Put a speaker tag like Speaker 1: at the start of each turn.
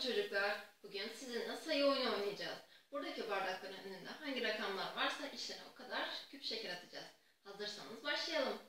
Speaker 1: çocuklar. Bugün sizinle sayı oyunu oynayacağız. Buradaki bardakların önünde hangi rakamlar varsa içine o kadar küp şeker atacağız. Hazırsanız başlayalım.